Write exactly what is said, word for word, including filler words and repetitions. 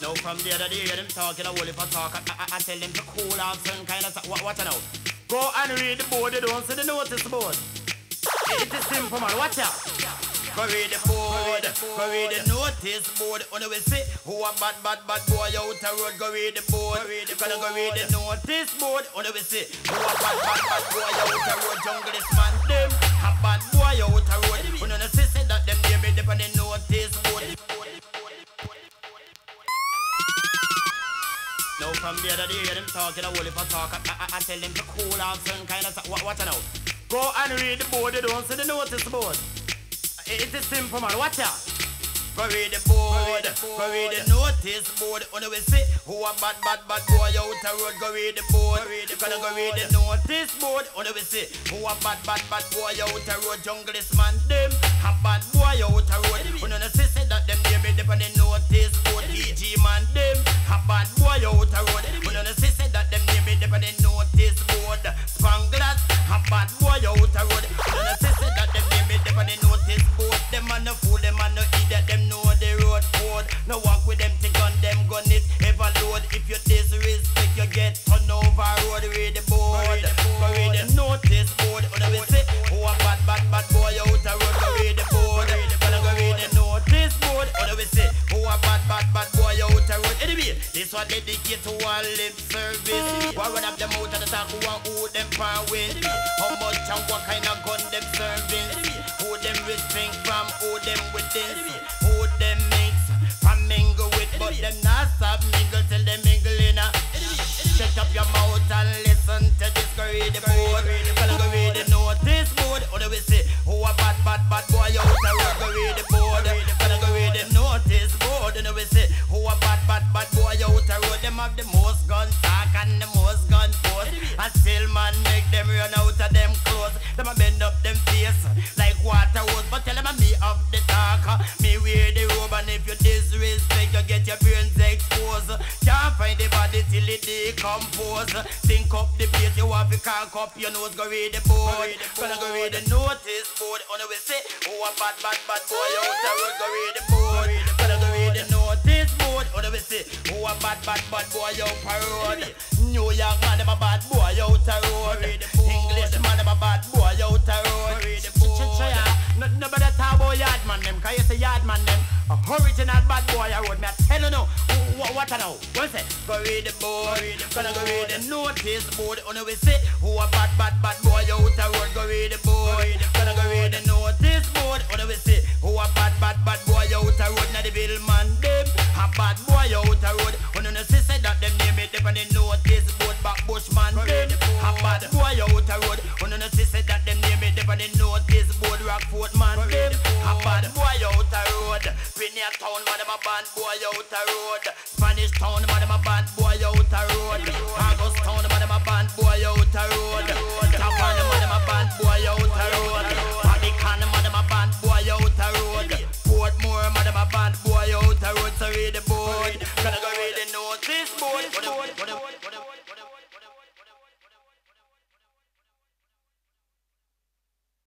Now from the other day, them talking a whole heap of talk. I, I, I tell them to cool off certain kind of stuff. What, what now? Go and read the board, you don't see the notice board. It is simple, man. Watch out. Go read the board, go read the notice board. On the way say, who a bad, bad, bad boy out the road. Go read the board, gonna go read the notice board. On the way say, who a bad, bad, bad boy out the road. Jungle this man, them a bad boy out the road. On the say, say that them they made up on the notice board. Now from the other day, them talking a whole heap of talk. I, I, I tell them to cool off certain kind of stuff. What, what now? Go and read the board, you don't see the notice board. It is simple, man. Watch out. Go read the board, go read the notice board. On the way say, who a bad, bad, bad boy out the road. Go read the board, gonna go read the notice board. On the way say, who a bad, bad, bad boy out the road. Jungle this man, them a bad boy out the road. On the say, say that them they made up on the notice board. E G man, them a bad boy out the road. On the say, say that them they made up on the notice board. Spanglers, a bad boy out the road. On the say, say that them they made up on the notice board. Them man no fool, them man no idiot, them know the road code. No walk with them to gun them, gun it ever load. If you disrespect, you get turned over road. Read the board, go read the notice board. On the way say, who a bad, bad, bad boy out the road. Go read the board, gonna go read the notice board. On the way say, who a bad, bad, bad boy out the road. Anyway, this one dedicate to all lip service. Why run up them out of the talk, who want who them far with? How much and what kind of gun them serving? Who them restrain from, who them within? Who them mix from mingle with? But them not stop mingle till them mingle in a. Shut up your mouth and listen to this. Go read the board, gonna go read the notice board. Or we say, who a bad, bad, bad boy out the road. Go read the board, gonna go read the notice board. And we say, who a bad, bad, bad boy out the road. Them have the most gun talk and the most gun force. And still man make them run out of them clothes. Them a bend up them face like water hose. But tell them a me of the talk, me wear the robe. And if you disrespect, you get your brains exposed. Can't find the body till it decompose. Think up the place, you have to cock up your nose. Go read the board, gonna go read the notice board. On the way say, who a bad, bad, bad boy out the road. Go read the board, gonna go read the notice board. On the way say, who a bad, bad, bad boy out the road. New York man, them a bad boy out the road. English man, them a bad boy out the road. No, nobody talk about yard man them, cause you say yard man them a original bad boy I road. Me I tell you now, what, what I know? What say? Go read the board, gonna go read the notice board. On the way say, who a bad, bad, bad boy out the road. Go read the board, gonna go read the notice board. On the way say, who a bad, bad, bad boy out the road. Now the bill man them a bad boy out the road. On the say say that them name it up on the notice board. Back bushman them a bad boy out the road. On the say say that them name it up on the notice board. Rockford man them a bad boy out the road. Premier town man them a bad boy out the road. Spanish town man them a bad boy